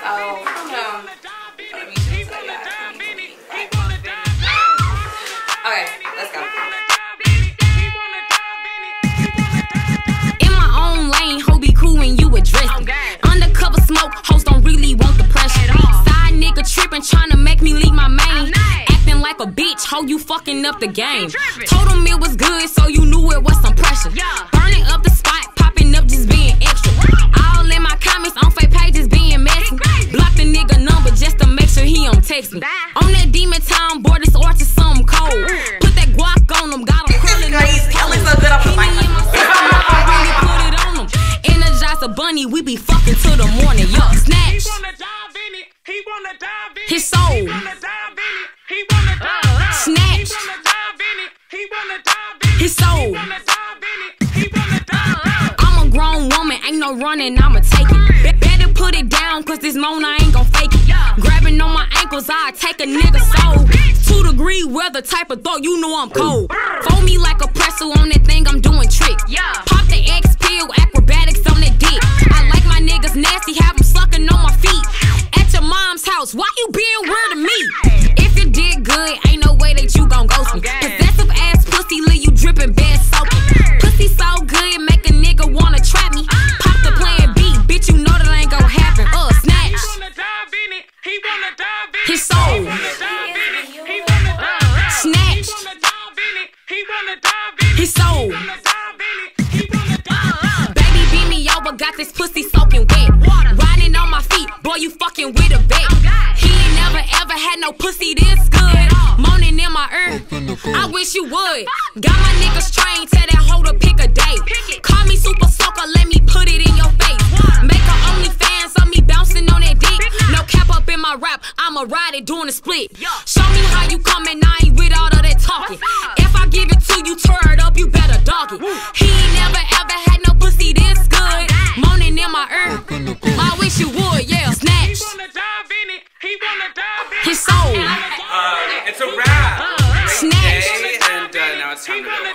Oh, hold on. Let me just tell y'all. Okay, let's go. In my own lane, ho be cool when you address me. Undercover smoke, hoes don't really want the pressure. Side nigga trippin', tryna make me leave my main. Acting like a bitch, ho, you fucking up the game. Told him it was good, so you knew it was some pressure. Burning up the spot, popping up, just being extra. All in my comments on fake pages being messy. Block the nigga number just to make sure he don't text me. On that demon time, boy, this or to something cold. Put that guac on him, got him curling up his toes. Looks so good on the mic. Really put it on him. Energizer bunny, we be fucking till the morning. Yo, Snatched. His soul. Snatched. His soul. I'm a grown woman, ain't no running, I'ma take it. Better put it down, cause this moan I ain't gon' fake it. Grabbing on my ankles, I take a nigga soul. 2-degree weather type of thought, you know I'm cold. Fold me like a pretzel on that thing, I'm doing tricks. Pop the X pill, acrobatics on that dick. I like my niggas nasty, have them sucking on my feet. At your mom's house, why you being weird to me? If you did good, ain't no way that you gon' ghost me. Possessive ass pussy, leave you dripping bad soaking. Pussy so good, make a nigga wanna trap me. Pop the plan B, bitch, you know that ain't gon' happen. Snatched. His soul. Snatched. His soul. Baby beat me over, got this pussy soaking wet. Riding on my feet, boy, you fucking with a vet. He ain't never ever had no pussy this good. Moaning in my ear, I wish you would. Got my niggas trained, tell that hoe to pick a date. Call me super soaker, let me put it in your face. Make her OnlyFans of me bouncing on that dick. No cap up in my rap, I'ma ride it doing a split. Show me how you coming, I ain't with all of that talking. If I give it to you, tear it up, you better dog it. He ain't never ever had no pussy this good. Moaning in my ear, I wish you would, yeah. Snatched. His soul. It's a wrap. Snatched. And now it's time to go.